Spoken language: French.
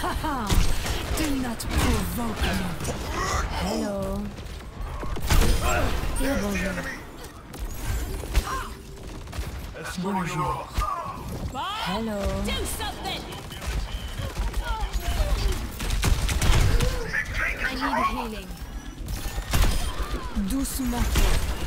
Haha! Do not provoke me. Hello. Et bonjour. Bonjour. Hello. Do something! I need healing. Doucement.